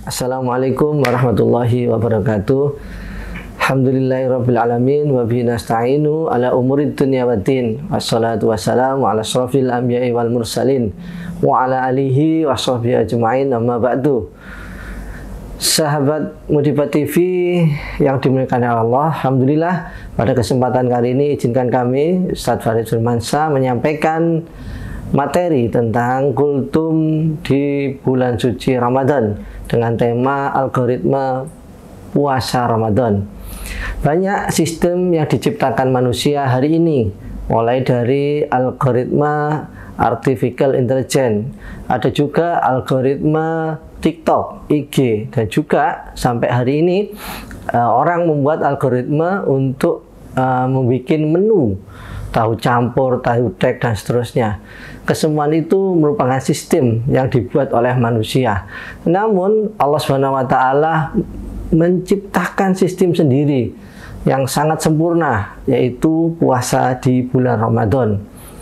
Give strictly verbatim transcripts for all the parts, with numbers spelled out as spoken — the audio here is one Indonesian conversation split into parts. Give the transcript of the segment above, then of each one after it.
Assalamualaikum warahmatullahi wabarakatuh. Alhamdulillahirabbil alamin wa bihi nasta'inu ala umurid dunya waddin. Wassalatu wassalamu ala asyrafil anbiya'i wal mursalin wa ala alihi wa sahbihi ajma'in, amma ba'du. Sahabat Mudibat T V yang dimuliakan Allah, alhamdulillah pada kesempatan kali ini izinkan kami Ustadz Farid Firmansyah menyampaikan materi tentang kultum di bulan suci Ramadan dengan tema algoritma puasa Ramadan. Banyak sistem yang diciptakan manusia hari ini, mulai dari algoritma artificial intelligence, ada juga algoritma TikTok, I G, dan juga sampai hari ini uh, orang membuat algoritma untuk uh, membuat menu tahu campur, tahu tek, dan seterusnya. Kesemuaan itu merupakan sistem yang dibuat oleh manusia. Namun Allah subhanahu wa taala menciptakan sistem sendiri yang sangat sempurna, yaitu puasa di bulan Ramadan.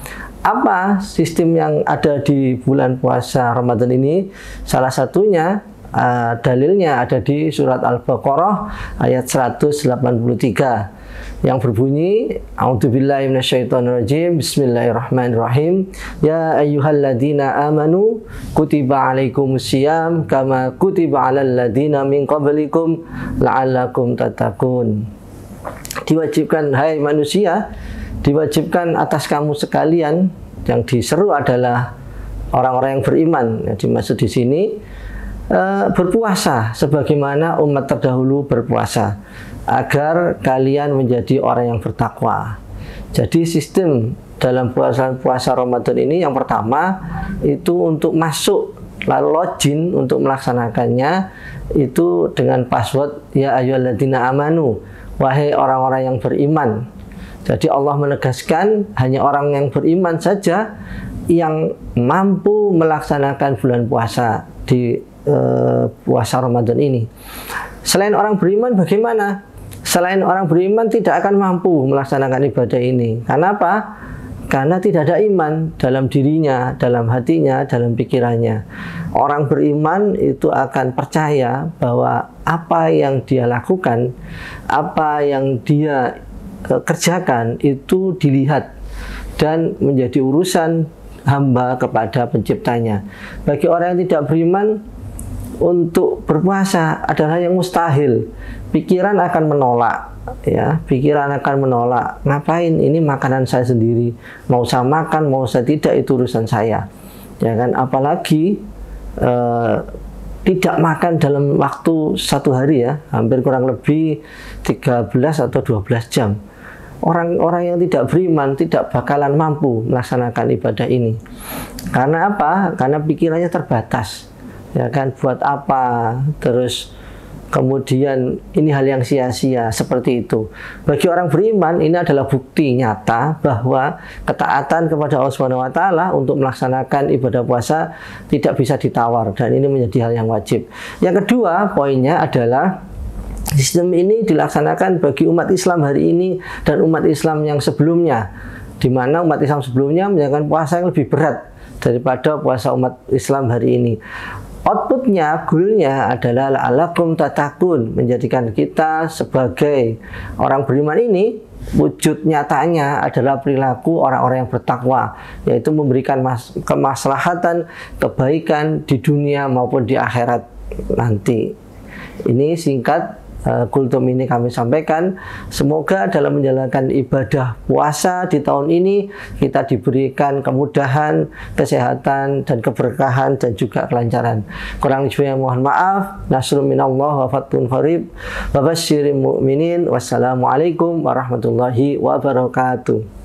Apa sistem yang ada di bulan puasa Ramadan ini? Salah satunya uh, dalilnya ada di surat Al-Baqarah ayat seratus delapan puluh tiga yang berbunyi, A'udzubillahi minasyaitonirrajim, Bismillahirrahmanirrahim. Ya ayyuhalladzina amanu kutiba alaikumusiyam kama kutiba alal ladzina min qablikum la'allakum tattaqun. Diwajibkan, hai manusia, diwajibkan atas kamu sekalian. Yang diseru adalah orang-orang yang beriman. Yang dimaksud di sini uh, berpuasa sebagaimana umat terdahulu berpuasa, agar kalian menjadi orang yang bertakwa. Jadi sistem dalam puasa puasa Ramadan ini yang pertama itu untuk masuk lalu login untuk melaksanakannya itu dengan password ya ayyuhalladzina amanu, wahai orang-orang yang beriman. Jadi Allah menegaskan hanya orang yang beriman saja yang mampu melaksanakan bulan puasa di uh, puasa Ramadan ini. Selain orang beriman bagaimana? Selain orang beriman tidak akan mampu melaksanakan ibadah ini. Karena apa? Karena tidak ada iman dalam dirinya, dalam hatinya, dalam pikirannya. Orang beriman itu akan percaya bahwa apa yang dia lakukan, apa yang dia kerjakan itu dilihat dan menjadi urusan hamba kepada penciptanya. Bagi orang yang tidak beriman, untuk berpuasa adalah yang mustahil. Pikiran akan menolak, ya, pikiran akan menolak. Ngapain ini makanan saya sendiri? Mau saya makan, mau saya tidak, itu urusan saya. Ya kan, apalagi eh, tidak makan dalam waktu satu hari, ya, hampir kurang lebih tiga belas atau dua belas jam. Orang-orang yang tidak beriman tidak bakalan mampu melaksanakan ibadah ini. Karena apa? Karena pikirannya terbatas. Ya kan, buat apa? Terus kemudian ini hal yang sia-sia, seperti itu. Bagi orang beriman ini adalah bukti nyata bahwa ketaatan kepada Allah subhanahu wa taala untuk melaksanakan ibadah puasa tidak bisa ditawar, dan ini menjadi hal yang wajib. Yang kedua, poinnya adalah sistem ini dilaksanakan bagi umat Islam hari ini dan umat Islam yang sebelumnya, di mana umat Islam sebelumnya menjalankan puasa yang lebih berat daripada puasa umat Islam hari ini. Outputnya, goalnya adalah la'allakum tattaqun, menjadikan kita sebagai orang beriman ini wujud nyatanya adalah perilaku orang-orang yang bertakwa, yaitu memberikan mas kemaslahatan, kebaikan di dunia maupun di akhirat nanti. Ini singkat Uh, kultum ini kami sampaikan. Semoga dalam menjalankan ibadah puasa di tahun ini kita diberikan kemudahan, kesehatan, dan keberkahan, dan juga kelancaran. Kurang lebihnya mohon maaf. Nasrun minallah wa fathun qarib. Wa basyiril mu'minin. Wassalamualaikum warahmatullahi wabarakatuh.